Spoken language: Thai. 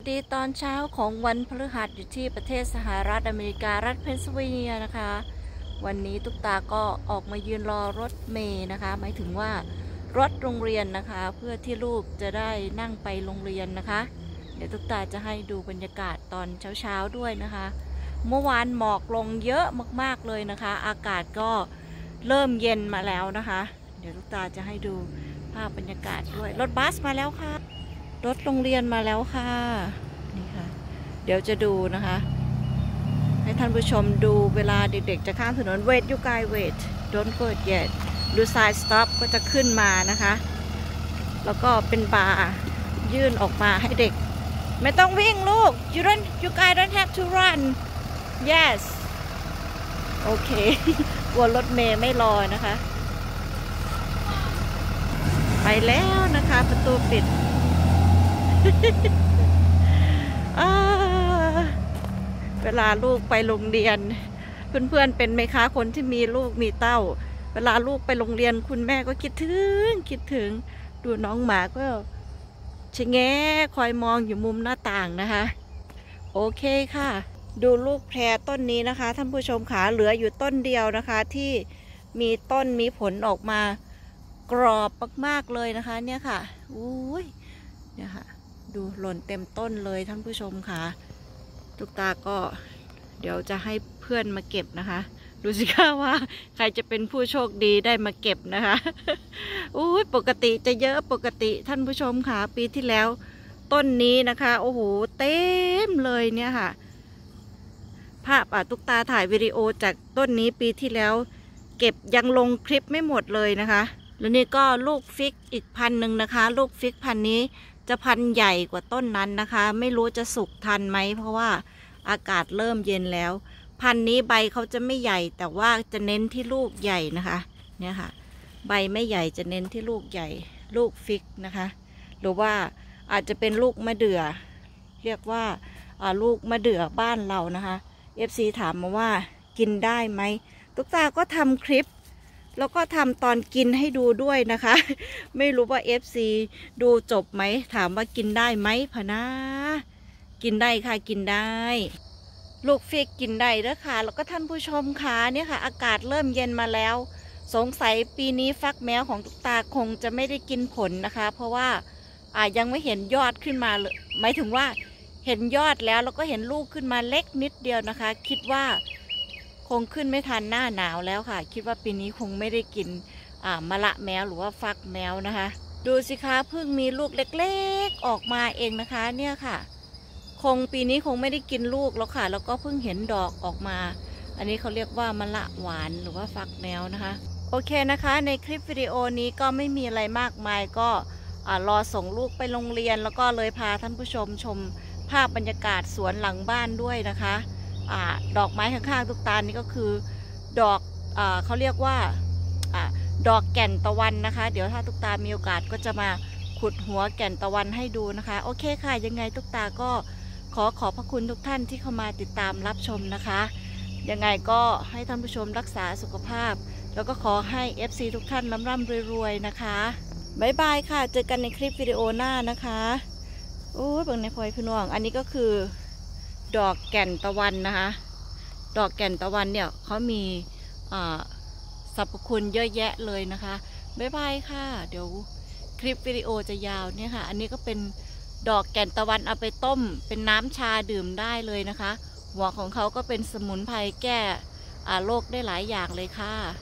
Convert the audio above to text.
ดีตอนเช้าของวันพฤหัสอยู่ที่ประเทศสหรัฐอเมริการัฐเพนซิลเวเนียนะคะวันนี้ตุ๊กตาก็ออกมายืนรอรถเมล์นะคะหมายถึงว่ารถโรงเรียนนะคะเพื่อที่ลูกจะได้นั่งไปโรงเรียนนะคะเดี๋ยวตุ๊กตาจะให้ดูบรรยากาศตอนเช้าๆด้วยนะคะเมื่อวานหมอกลงเยอะมากๆเลยนะคะอากาศก็เริ่มเย็นมาแล้วนะคะเดี๋ยวตุ๊กตาจะให้ดูภาพบรรยากาศด้วยรถบัสมาแล้วค่ะรถโรงเรียนมาแล้วค่ะนี่ค่ะเดี๋ยวจะดูนะคะให้ท่านผู้ชมดูเวลาเด็กๆจะข้ามถนน wait you guys wait don't go yet ดู side stop ก็จะขึ้นมานะคะแล้วก็เป็นบาร์ยื่นออกมาให้เด็กไม่ต้องวิ่งลูก you guys don't have to run yes โอเคกลัวรถเมล์ไม่รอนะคะไปแล้วนะคะประตูปิดเวลาลูกไปโรงเรียนเพื่อนๆเป็นไหมคะคนที่มีลูกมีเต้าเวลาลูกไปโรงเรียนคุณแม่ก็คิดถึงดูน้องหมาก็ชะแงะคอยมองอยู่มุมหน้าต่างนะคะโอเคค่ะดูลูกแพรต้นนี้นะคะท่านผู้ชมขาเหลืออยู่ต้นเดียวนะคะที่มีต้นมีผลออกมากรอบมากๆเลยนะคะเนี่ยค่ะอุ้ยเนี่ยค่ะดูหล่นเต็มต้นเลยท่านผู้ชมค่ะตุ๊กตาก็เดี๋ยวจะให้เพื่อนมาเก็บนะคะดูสิคะว่าใครจะเป็นผู้โชคดีได้มาเก็บนะคะอุ้ยปกติจะเยอะปกติท่านผู้ชมค่ะปีที่แล้วต้นนี้นะคะโอ้โหเต็มเลยเนี่ยค่ะภาพตุ๊กตาถ่ายวิดีโอจากต้นนี้ปีที่แล้วเก็บยังลงคลิปไม่หมดเลยนะคะแล้วนี่ก็ลูกฟิกอีกพันหนึ่งนะคะลูกฟิกพันนี้จะพันใหญ่กว่าต้นนั้นนะคะไม่รู้จะสุกทันไหมเพราะว่าอากาศเริ่มเย็นแล้วพันนี้ใบเขาจะไม่ใหญ่แต่ว่าจะเน้นที่ลูกใหญ่นะคะเนี่ยค่ะใบไม่ใหญ่จะเน้นที่ลูกใหญ่ลูกฟิกนะคะหรือว่าอาจจะเป็นลูกมะเดื่อเรียกว่าลูกมะเดื่อบ้านเรานะคะ FC ถามมาว่ากินได้ไหมตุ๊กตาก็ทำคลิปแล้วก็ทำตอนกินให้ดูด้วยนะคะไม่รู้ว่า FC ดูจบไหมถามว่ากินได้ไหมพะนะกินได้ค่ะกินได้ลูกฟิกกินได้เด้อค่ะแล้วก็ท่านผู้ชมค่ะเนี่ยค่ะอากาศเริ่มเย็นมาแล้วสงสัยปีนี้ฟักแมวของตุ๊กตาคงจะไม่ได้กินผลนะคะเพราะว่ายังไม่เห็นยอดขึ้นมาเลยหมายถึงว่าเห็นยอดแล้วก็เห็นลูกขึ้นมาเล็กนิดเดียวนะคะคิดว่าคงขึ้นไม่ทันหน้าหนาวแล้วค่ะคิดว่าปีนี้คงไม่ได้กินมะละแมวหรือว่าฟักแมวนะคะดูสิคะเพิ่งมีลูกเล็กๆออกมาเองนะคะเนี่ยค่ะคงปีนี้คงไม่ได้กินลูกแล้วค่ะแล้วก็เพิ่งเห็นดอกออกมาอันนี้เขาเรียกว่ามะละหวานหรือว่าฟักแมวนะคะโอเคนะคะในคลิปวิดีโอนี้ก็ไม่มีอะไรมากมายก็รอส่งลูกไปโรงเรียนแล้วก็เลยพาท่านผู้ชมชมภาพบรรยากาศสวนหลังบ้านด้วยนะคะดอกไม้ข้างๆตุ๊กตานี่ก็คือดอกเขาเรียกว่าดอกแก่นตะวันนะคะเดี๋ยวถ้าตุ๊กตามีโอกาสก็จะมาขุดหัวแก่นตะวันให้ดูนะคะโอเคค่ะยังไงตุ๊กตาก็ขอบพระคุณทุกท่านที่เข้ามาติดตามรับชมนะคะยังไงก็ให้ท่านผู้ชมรักษาสุขภาพแล้วก็ขอให้ FC ทุกท่านร่ำรวยๆนะคะบ๊ายบายค่ะเจอกันในคลิปวิดีโอหน้านะคะโอ้ยเบิ่งในพลอยพี่น้องอันนี้ก็คือดอกแก่นตะวันนะคะดอกแก่นตะวันเนี่ยเขามีสรรพคุณเยอะแยะเลยนะคะบ๊ายบายค่ะเดี๋ยวคลิปวิดีโอจะยาวเนี่ยค่ะอันนี้ก็เป็นดอกแก่นตะวันเอาไปต้มเป็นน้ำชาดื่มได้เลยนะคะหัวของเขาก็เป็นสมุนไพรแก้โรคได้หลายอย่างเลยค่ะ